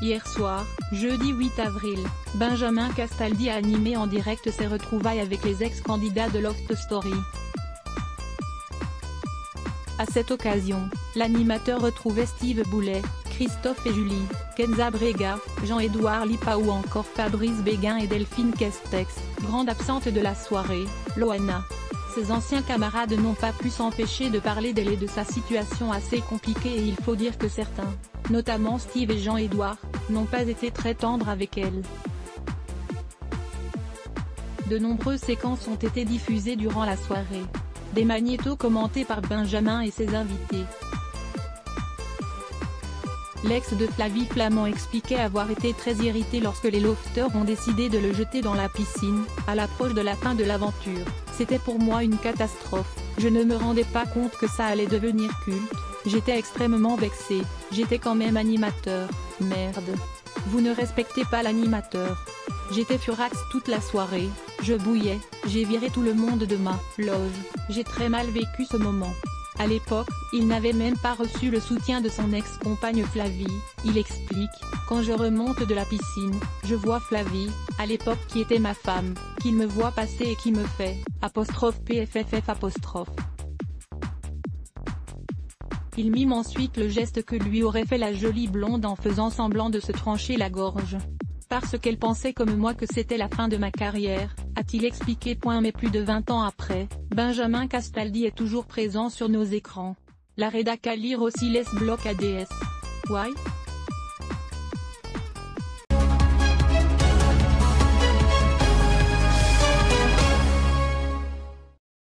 Hier soir, jeudi 8 avril, Benjamin Castaldi a animé en direct ses retrouvailles avec les ex-candidats de Loft Story. À cette occasion, l'animateur retrouvait Steve Boulet, Christophe et Julie, Kenza Brega, Jean-Édouard Lipa ou encore Fabrice Béguin et Delphine Castex, grande absente de la soirée, Loana. Ses anciens camarades n'ont pas pu s'empêcher de parler d'elle et de sa situation assez compliquée et il faut dire que certains, notamment Steve et Jean-Édouard, n'ont pas été très tendres avec elle. De nombreuses séquences ont été diffusées durant la soirée. Des magnétos commentés par Benjamin et ses invités. L'ex de Flavie Flament expliquait avoir été très irrité lorsque les lofters ont décidé de le jeter dans la piscine, à l'approche de la fin de l'aventure. C'était pour moi une catastrophe, je ne me rendais pas compte que ça allait devenir culte, j'étais extrêmement vexé, j'étais quand même animateur, merde. Vous ne respectez pas l'animateur. J'étais furax toute la soirée, je bouillais, j'ai viré tout le monde de ma loge, j'ai très mal vécu ce moment. À l'époque, il n'avait même pas reçu le soutien de son ex-compagne Flavie, il explique, quand je remonte de la piscine, je vois Flavie, à l'époque qui était ma femme, qu'il me voit passer et qui me fait, ''PFFF''. Il mime ensuite le geste que lui aurait fait la jolie blonde en faisant semblant de se trancher la gorge. Parce qu'elle pensait comme moi que c'était la fin de ma carrière, a-t-il expliqué. Mais plus de 20 ans après, Benjamin Castaldi est toujours présent sur nos écrans. La rédac à lire aussi laisse bloc ADS. Why?